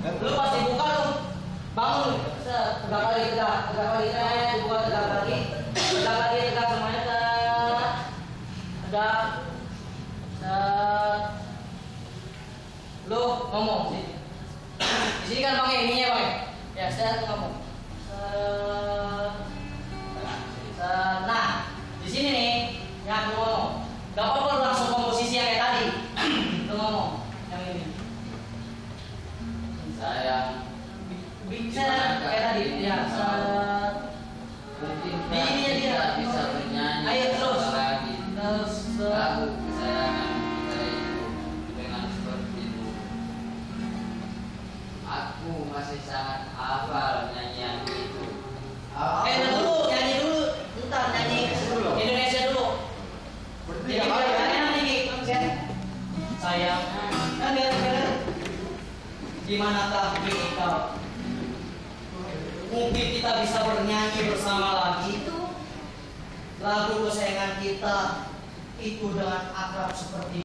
Lu pasti buka tuh. Bangun. Tegak lagi, tegak lagi semuanya, dibuka tegak lagi. Tegak semuanya. Tegak. Lu ngomong sih. Di sini kan pakai ininya, Bang. Ya, saya ngomong. Nah, di sini nih, yang lu ngomong. Gak apa-apa lu langsung komposisi yang kayak tadi. Lu ngomong yang ini. Sayang, Bisa kayak tadi. Ya, mungkin ini dia bisa bernyanyi. Ayo terus. Lagi. Terus. Lagu kesayangan kita itu dengan seperti itu. Aku masih sangat hafal nyanyian itu. Dulu nyanyi dulu. Ntar nyanyi Indonesia dulu. Jadi nyanyi sayang. Kan lihat. Gimanakah kita? Mungkin kita bisa bernyanyi bersama lagi. Lagu kesayangan kita itu dengan akrab seperti